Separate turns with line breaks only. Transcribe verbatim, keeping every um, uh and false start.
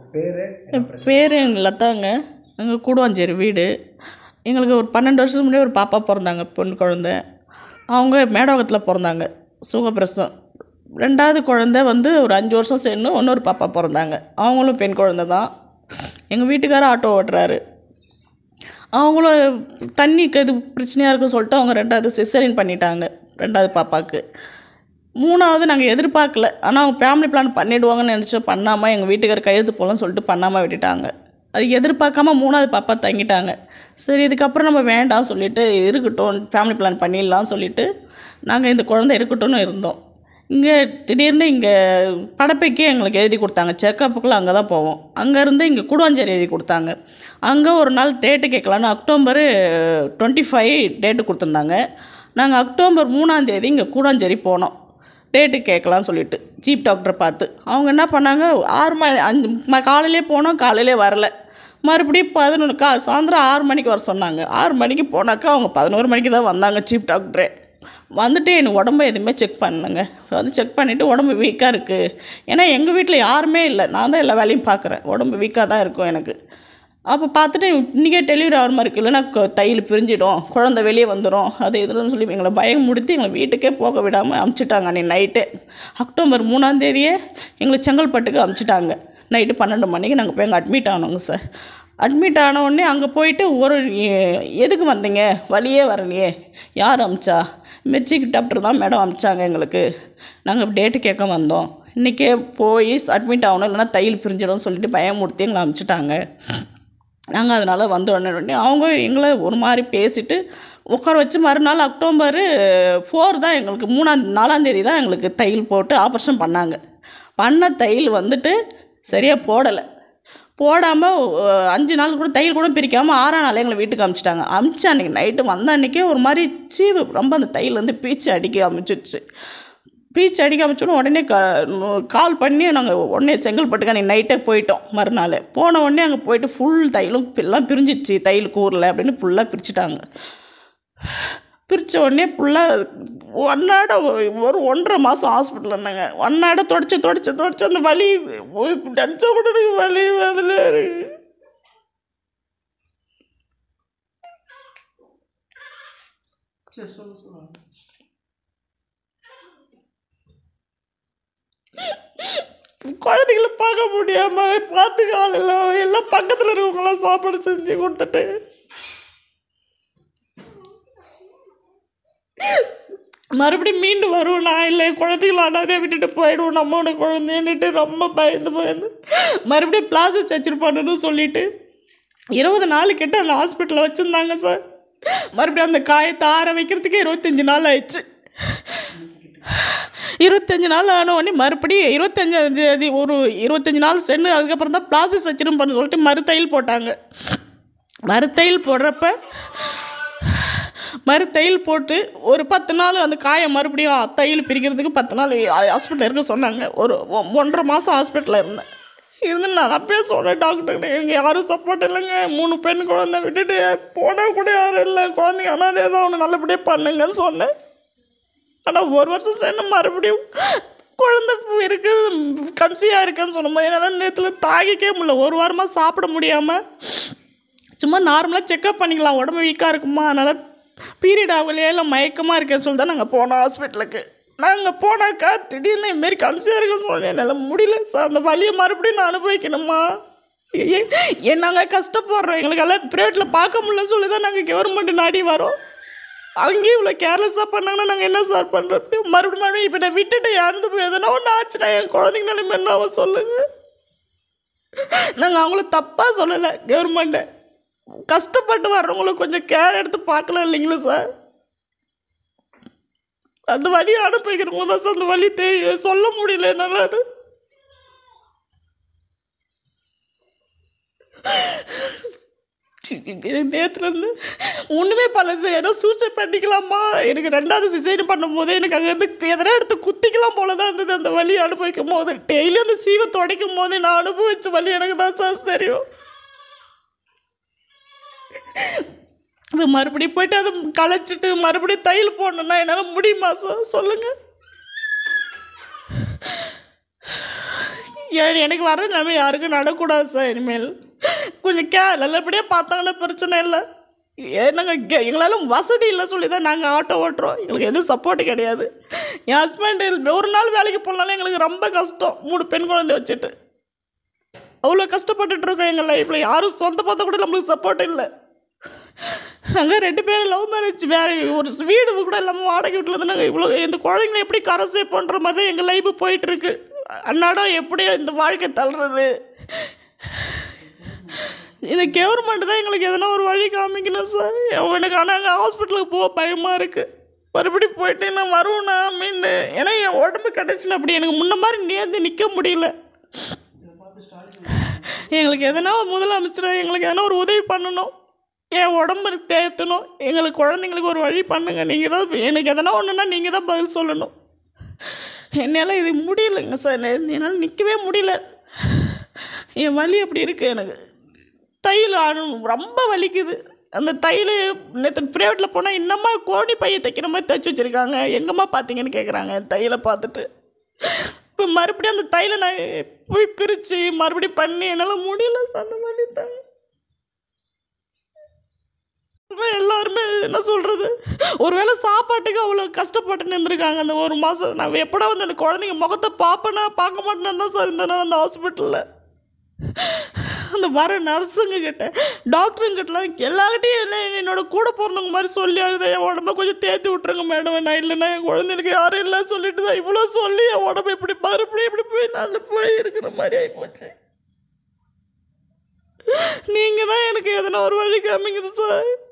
பேர்
பேர் எங்கள் லதாங்க. எங்கள் கூடுவாஞ்சேரி வீடு. எங்களுக்கு ஒரு பன்னெண்டு வருஷத்துக்கு முன்னாடி ஒரு பாப்பா பிறந்தாங்க, பொண்ணு குழந்த. அவங்க மேடவகத்தில் பிறந்தாங்க, சுகப்பிரசவம். ரெண்டாவது குழந்த வந்து ஒரு அஞ்சு வருஷம் சேர்ந்து இன்னொரு பாப்பா பிறந்தாங்க. அவங்களும் பெண் குழந்த தான். எங்கள் வீட்டுக்காரர் ஆட்டோ ஓட்டுறாரு. அவங்களும் தண்ணிக்கு இது பிரச்சனையாக இருக்குன்னு சொல்லிட்டு அவங்க ரெண்டாவது சிசரின் பண்ணிட்டாங்க ரெண்டாவது பாப்பாவுக்கு. மூணாவது நாங்கள் எதிர்பார்க்கல, ஆனால் அவங்க ஃபேமிலி பிளான் பண்ணிவிடுவாங்கன்னு நினச்சோம். பண்ணாமல் எங்கள் வீட்டுக்காரர் கையெழுத்து போகலன்னு சொல்லிட்டு பண்ணாமல் விட்டுட்டாங்க. அது எதிர்பார்க்காம மூணாவது பாப்பா தங்கிட்டாங்க. சரி, இதுக்கப்புறம் நம்ம வேண்டாம் சொல்லிவிட்டு இருக்கட்டும், ஃபேமிலி பிளான் பண்ணிடலாம் சொல்லிவிட்டு நாங்கள் இந்த குழந்தை இருக்கட்டும்னு இருந்தோம். இங்கே திடீர்னு இங்கே படப்பைக்கே எங்களுக்கு எழுதி கொடுத்தாங்க. செக்கப்புக்குள்ளே அங்கே தான் போவோம். அங்கேருந்து இங்கே கூடுவாஞ்சேரி எழுதி கொடுத்தாங்க. அங்கே ஒரு நாள் டேட்டு கேட்கலான்னு அக்டோபரு டுவெண்ட்டி ஃபைவ் டேட்டு கொடுத்துருந்தாங்க. நாங்கள் அக்டோபர் மூணாந்தேதி இங்கே கூடுவாஞ்சேரி போனோம் டேட்டு கேட்கலான்னு சொல்லிவிட்டு சீஃப் டாக்டரை பார்த்து. அவங்க என்ன பண்ணாங்க, ஆறு மணி அஞ்சு ம காலையிலே போனோம், காலையிலே வரலை. மறுபடியும் பதினொன்று கா சாயந்தரம் ஆறு மணிக்கு வர சொன்னாங்க. ஆறு மணிக்கு போனாக்கா அவங்க பதினோரு மணிக்கு தான் வந்தாங்க சீஃப் டாக்டரே. வந்துட்டு எனக்கு உடம்பு எதுவுமே செக் பண்ணுங்க. வந்து செக் பண்ணிவிட்டு உடம்பு வீக்காக இருக்குது. ஏன்னா எங்கள் வீட்டில் யாருமே இல்லை, நான் தான் எல்லா வேலையும் பார்க்குறேன். உடம்பு வீக்காக தான் இருக்கும் எனக்கு. அப்போ பார்த்துட்டு இன்றைக்கே டெலிவரி ஆகிற மாதிரி இருக்குது, இல்லைன்னா தையல் பிரிஞ்சிடும், குழந்தை வெளியே வந்துடும், அது இதுன்னு சொல்லி எங்களை பயம் முடித்து எங்களை வீட்டுக்கே போக விடாமல் அமுச்சிட்டாங்க. அன்றைக்கி நைட்டு அக்டோபர் மூணாந்தேதியே எங்களை செங்கல்பட்டுக்கு அமுச்சிட்டாங்க. நைட்டு பன்னெண்டு மணிக்கு நாங்கள் போய் அங்கே அட்மிட் ஆனோங்க சார். அட்மிட் ஆன உடனே அங்கே போயிட்டு ஒரு எதுக்கு வந்தீங்க, வழியே வரலையே, யார் அமிச்சா, மெட்ரிக் டாக்டர் தான் மேடம் அமிச்சாங்க எங்களுக்கு, நாங்கள் டேட்டு கேட்க வந்தோம், இன்றைக்கே போய் அட்மிட் ஆகணும், இல்லைன்னா தையல் பிரிஞ்சிடும் சொல்லிட்டு பயமுறுத்தி எங்களை அமிச்சிட்டாங்க. நாங்கள் அதனால் வந்த உடனே அவங்க எங்களை ஒரு மாதிரி பேசிவிட்டு உட்கார வச்சு மறுநாள் அக்டோபரு ஃபோர் தான் எங்களுக்கு மூணாம் நாலாந்தேதி தான் எங்களுக்கு தையல் போட்டு ஆப்ரேஷன் பண்ணாங்க. பண்ண தையல் வந்துட்டு சரியாக போடலை. போடாமல் அஞ்சு நாள் கூட தையல் கூட பிரிக்காமல் ஆறாம் நாள் எங்களை வீட்டுக்கு அமுச்சிட்டாங்க. அமுச்சு அன்றைக்கி நைட்டு வந்த அன்றைக்கே ஒரு மாதிரி சீவு ரொம்ப அந்த தையல் வந்து பீச்சு அடிக்க அமைச்சிடுச்சு. பீச்சு அடிக்க அமைச்சோன்னு உடனே க கால் பண்ணி நாங்கள் உடனே செங்கல்பட்டுக்கு அன்றைக்கி நைட்டே போயிட்டோம். மறுநாள் போன உடனே அங்கே போயிட்டு ஃபுல் தையலும் எல்லாம் பிரிஞ்சிடுச்சு, தையல் கூரில் அப்படின்னு ஃபுல்லாக பிரிச்சுட்டாங்க. பிரித்த உடனே ஃபுல்லாக ஒன்னாட ஒரு ஒரு ஒன்றரை மாதம் ஹாஸ்பிட்டலில் இருந்தாங்க. ஒன்னாட தொடச்சி தொடச்சி தொடச்சி அந்த வலி நினச்சா கூட எனக்கு வலி அதில் குழந்தைகளை பார்க்க முடியாமல் பார்த்துக்கால எல்லாம் பக்கத்தில் இருக்கவங்களாம் சாப்பாடு செஞ்சு கொடுத்துட்டு மறுபடியும் மீண்டும் வருவோம். நான் இல்லை குழந்தைகள் ஆனாதே விட்டுட்டு போயிடுவோம், நம்ம உனக்கு குழந்தைன்னுட்டு ரொம்ப பயந்து பயந்து மறுபடியும் பிளாஸ்டிக் சர்ஜரி பண்ணணும்னு சொல்லிட்டு இருபது நாள் கிட்ட அந்த ஹாஸ்பிட்டலில் வச்சுருந்தாங்க சார். மறுபடியும் அந்த காயத்தை ஆற வைக்கிறதுக்கு இருபத்தஞ்சி நாள் ஆயிடுச்சு. இருபத்தஞ்சி நாள் ஆன உடனே மறுபடியும் இருபத்தஞ்சாந்தேதி ஒரு இருபத்தஞ்சி நாள் சென்று அதுக்கப்புறம் தான் பிளாஸ்டிக் சர்ஜரி பண்ண சொல்லிட்டு மறுதையல் போட்டாங்க. மறுதையல் போடுறப்ப மறுதையல் போட்டு ஒரு பத்து நாள் அந்த காயம் மறுபடியும் தையல் பிரிக்கிறதுக்கு பத்து நாள் ஹாஸ்பிட்டலில் இருக்க சொன்னாங்க. ஒரு ஒன்றரை மாதம் ஹாஸ்பிட்டலில் இருந்தேன். இருந்து நான் அப்பயே சொன்னேன் டாக்டர்கிட்ட, எங்கள் யாரும் சப்போர்ட் இல்லைங்க, மூணு பெண் குழந்தை விட்டுட்டு போனால் கூட யாரும் இல்லை, குழந்தைங்க ஆனால் ஏதோ ஒன்று நல்லபடியாக பண்ணுங்கன்னு சொன்னேன். ஆனால் ஒரு வருஷம் சேர்ந்து மறுபடியும் குழந்தை இருக்கு கன்சியாக இருக்குன்னு சொன்னோம். என்னால் நேரத்தில் தாங்கிக்கவே முடியல. ஒரு வாரமாக சாப்பிட முடியாமல் சும்மா நார்மலாக செக்கப் பண்ணிக்கலாம், உடம்பு வீக்காக இருக்குமா, அதனால் பீரியட் ஆகலையே இல்லை மயக்கமாக இருக்கேன்னு சொல்லி தான் நாங்கள் போனோம் ஹாஸ்பிட்டலுக்கு. நாங்கள் போனாக்கா திடீர்னு இதுமாரி கன்சியாக இருக்குன்னு சொன்னேன். என்னால் முடியல சார், அந்த வலியை மறுபடியும் நான் அனுபவிக்கணுமா, ஏன் நாங்கள் கஷ்டப்படுறோம், எங்களுக்கெல்லாம் ப்ரைவேட்டில் பார்க்க முடியலன்னு சொல்லி தான் நாங்கள் கவர்மெண்ட் நாடி வரோம். அங்கேயும் இவ்வளோ கேர்லெஸ்ஸாக பண்ணாங்கன்னா நாங்கள் என்ன சார் பண்ணுறோம்? மறுபடியும் மறுபடியும் இப்போ நான் விட்டுட்டு இறந்து போய் எதனா ஒன்று ஆச்சுன்னா என் குழந்தைங்க நிலைமை என்ன ஆகும் சொல்லுங்கள். நாங்கள் அவங்கள தப்பாக சொல்லலை, கவர்மெண்ட்டை கஷ்டப்பட்டு வர்றவங்களுக்கு கொஞ்சம் கேர் எடுத்து பார்க்கலாம் இல்லைங்களா சார்? அந்த வழியை அனுப்பிக்கிறவங்க தான் சார் அந்த வழி தெரியும், சொல்ல முடியல என்னால். அது நேற்றுலேருந்து ஒன்றுமே பண்ணல சார். ஏன்னா சூசைட் பண்ணிக்கலாமா, எனக்கு ரெண்டாவது சிசைன் பண்ணும் போதே எனக்கு அங்கேருந்து எதனா எடுத்து குத்திக்கலாம் போல தான் இருந்தது. அந்த வழி அனுபவிக்கும் போது டெய்லி அந்த சீவை துடைக்கும் போதே நான் அனுபவிச்ச வழி எனக்கு தான் சார் தெரியும். மறுபடியும் போயிட்டு அதை களைச்சிட்டு மறுபடியும் தையல் போடணுன்னா என்னால் முடியுமா சார் சொல்லுங்கள்? ஏன் எனக்கு வர நிலைமை யாருக்கும் நடக்கூடாது சார். இனிமேல் கொஞ்சம் கே நல்லபடியாக பார்த்தாங்கன்னா பிரச்சனை இல்லை. ஏன்னாங்க கே எங்களால் வசதி இல்லை சொல்லி தான் நாங்கள் ஆட்டோ ஓட்டுறோம். எங்களுக்கு எதுவும் சப்போர்ட்டு கிடையாது. என் ஹஸ்பண்ட் ஒரு நாள் வேலைக்கு போனாலும் எங்களுக்கு ரொம்ப கஷ்டம். மூணு பெண் குழந்தை வச்சுட்டு அவ்வளோ கஷ்டப்பட்டுட்ருக்கோம். எங்கள் லைஃப்பில் யாரும் சொந்த பார்த்தா கூட நம்மளுக்கு சப்போர்ட் இல்லை. நாங்கள் ரெண்டு பேரும் லவ் மேரேஜ், வேறு ஒரு வீடு கூட இல்லாமல் வாடகை வீட்டில் இருந்து நாங்கள் இவ்வளோ இந்த குழந்தைங்களை எப்படி கரை சேர்ப்போன்ற மாதிரி தான் எங்கள் லைஃபு போயிட்டுருக்கு. அன்னாடம் எப்படி இந்த வாழ்க்கை தள்ளுறது? இந்த கவர்மெண்ட் தான் எங்களுக்கு எதனா ஒரு வழி காமிக்கணும் சார். எனக்கு ஆனால் அங்கே ஹாஸ்பிட்டலுக்கு போக பயமாக இருக்குது. மறுபடியும் போயிட்டு நான் வருவேண்ணா மீன். ஏன்னா என் உடம்பு கடைசியில் அப்படி எனக்கு முன்ன மாதிரி நேர்ந்து நிற்க முடியல. எங்களுக்கு எதனா முதலமைச்சர் எங்களுக்கு எதனா ஒரு உதவி பண்ணணும். என் உடம்பு தேர்த்தணும். எங்களுக்கு குழந்தைங்களுக்கு ஒரு வழி பண்ணுங்க. நீங்கள் தான் எனக்கு எதனா ஒன்றுன்னா நீங்கள் தான் பதில் சொல்லணும். என்னால் இது முடியலைங்க சார். என்னால் நிற்கவே முடியல. என் வலி அப்படி இருக்குது. எனக்கு தையல் ரொம்ப வலிக்குது. அந்த தையல் நேற்று ப்ரைவேட்டில் போனால் இன்னமா கோணி பையை தைக்கிற மாதிரி தைச்சி வச்சுருக்காங்க. எங்கம்மா பார்த்தீங்கன்னு கேட்குறாங்க என் தையலை பார்த்துட்டு. இப்போ மறுபடியும் அந்த தையலை நான் போய் பிரித்து மறுபடியும் பண்ணி என்னால் முடியல. அந்த வலி தான் எல்லாருமே என்ன சொல்கிறது, ஒரு வேளை சாப்பாட்டுக்கு அவ்வளோ கஷ்டப்பட்டு நின்றுருக்காங்க அந்த ஒரு மாதம். நான் எப்படா வந்து அந்த குழந்தைங்க முகத்தை பார்ப்பேன்னா பார்க்க மாட்டேன்னு தான் சார் இருந்தேன் அந்த ஹாஸ்பிட்டலில். அந்த வர நர்ஸுங்க கிட்ட டாக்டருங்கிட்டலாம் எல்லார்கிட்டையும் என்ன என்னோட கூட பிறந்தவங்க மாதிரி சொல்லி அழுத என் உடம்ப கொஞ்சம் தேர்த்தி விட்ருங்க மேடம், நான் இல்லைன்னா என் குழந்தைங்களுக்கு யாரும் இல்லை சொல்லிட்டு தான் இவ்வளோ சொல்லி என் உடம்பு இப்படி மறுபடியும் இப்படி போய் நல்ல போய் இருக்கிற மாதிரி ஆகிப்போச்சு. நீங்கள் தான் எனக்கு எதனா ஒரு வழி காமிக்குது சார்.